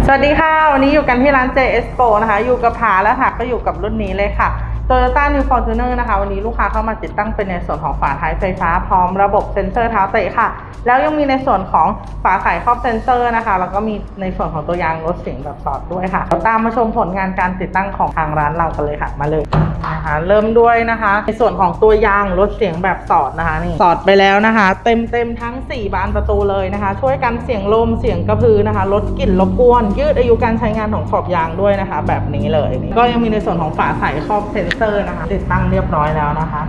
สวัสดีค่ะวันนี้อยู่กันที่ร้าน JS Pro นะคะอยู่กับผาแล้วค่ะก็อยู่กับรุ่นนี้เลยค่ะ Toyota New Fortuner นะคะวันนี้ลูกค้าเข้ามาติดตั้งเป็นในส่วนของฝาท้ายไฟฟ้าพร้อมระบบเซ็นเซอร์เท้าเตะค่ะแล้วยังมีในส่วนของฝาไขครอบเซ็นเซอร์นะคะแล้วก็มีในส่วนของตัวยางลดเสียงแบบสอดด้วยค่ะเราตามมาชมผลงานการติดตั้งของทางร้านเรากันเลยค่ะมาเลยนะคะเริ่มด้วยนะคะในส่วนของตัวยางลดเสียงแบบสอดนะคะนี่สอดไปแล้วนะคะเต็มทั้ง4บานประตูเลยนะคะช่วยกันเสียงลมเสียงกระพือนะคะลดกลิ่นรบกวนยืดอายุการใช้งานของขอบยางด้วยนะคะแบบนี้เลยก็ยังมีในส่วนของฝาไขครอบเซ็นเซอร์นะคะติดตั้งเรียบร้อยแล้วนะคะ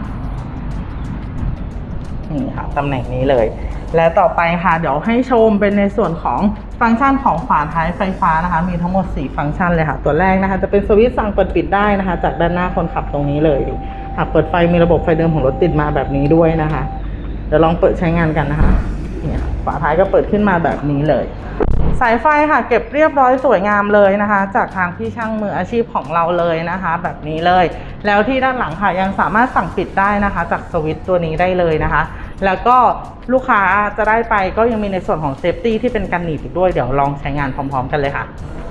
นี่ค่ะตำแหน่งนี้เลยและต่อไปค่ะเดี๋ยวให้ชมเป็นในส่วนของฟังก์ชันของฝาท้ายไฟฟ้านะคะมีทั้งหมด4ฟังก์ชันเลยค่ะตัวแรกนะคะจะเป็นสวิตช์สั่งเปิดปิดได้นะคะจากด้านหน้าคนขับตรงนี้เลยค่ะเปิดไฟมีระบบไฟเดิมของรถติดมาแบบนี้ด้วยนะคะเดี๋ยวลองเปิดใช้งานกันนะคะเนี่ยฝาท้ายก็เปิดขึ้นมาแบบนี้เลยสายไฟค่ะเก็บเรียบร้อยสวยงามเลยนะคะจากทางพี่ช่างมืออาชีพของเราเลยนะคะแบบนี้เลยแล้วที่ด้านหลังค่ะยังสามารถสั่งปิดได้นะคะจากสวิตช์ตัวนี้ได้เลยนะคะแล้วก็ลูกค้าจะได้ไปก็ยังมีในส่วนของเซฟตี้ที่เป็นกันหนีบอีกด้วยเดี๋ยวลองใช้งานพร้อมๆกันเลยค่ะ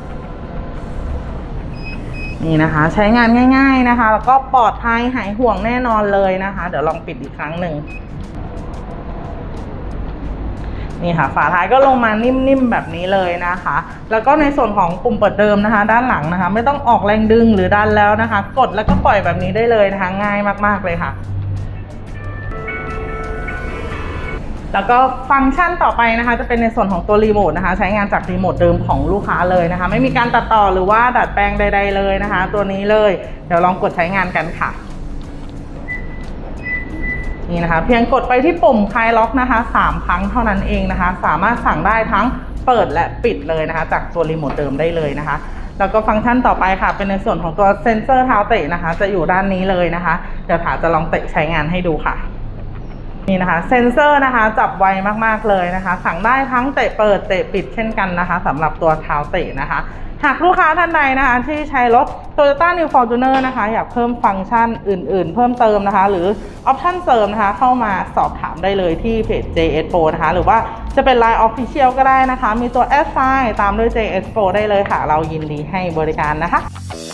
นี่นะคะใช้งานง่ายๆนะคะแล้วก็ปลอดภัยหายห่วงแน่นอนเลยนะคะเดี๋ยวลองปิดอีกครั้งหนึ่งนี่ค่ะฝาท้ายก็ลงมานิ่มๆแบบนี้เลยนะคะแล้วก็ในส่วนของปุ่มเปิดเดิมนะคะด้านหลังนะคะไม่ต้องออกแรงดึงหรือดันแล้วนะคะกดแล้วก็ปล่อยแบบนี้ได้เลยนะคะง่ายมากๆเลยค่ะแล้วก็ฟังก์ชันต่อไปนะคะจะเป็นในส่วนของตัวรีโมทนะคะใช้งานจากรีโมทเดิมของลูกค้าเลยนะคะไม่มีการตัดต่อหรือว่าดัดแปลงใดๆเลยนะคะตัวนี้เลยเดี๋ยวลองกดใช้งานกันค่ะนี่นะคะเพียงกดไปที่ปุ่มคลายล็อกนะคะ3ครั้งเท่านั้นเองนะคะสามารถสั่งได้ทั้งเปิดและปิดเลยนะคะจากตัวรีโมทเดิมได้เลยนะคะแล้วก็ฟังก์ชันต่อไปค่ะเป็นในส่วนของตัวเซ็นเซอร์เท้าเตะนะคะจะอยู่ด้านนี้เลยนะคะเดี๋ยวถาจะลองเตะใช้งานให้ดูค่ะนี่นะคะเซ็นเซอร์นะคะจับไวมากๆเลยนะคะสั่งได้ทั้งเตะเปิดเตะปิดเช่นกันนะคะสำหรับตัวเท้าเตะนะคะหากลูกค้าท่านใดนะคะที่ใช้รถ Toyota New Fortuner นะคะอยากเพิ่มฟังก์ชันอื่นๆเพิ่มเติมนะคะหรือออปชั่นเสริมนะคะเข้ามาสอบถามได้เลยที่เพจ JS Pro นะคะหรือว่าจะเป็น Line Official ก็ได้นะคะมีตัว @sign ตามด้วย JS Pro ได้เลยค่ะเรายินดีให้บริการนะคะ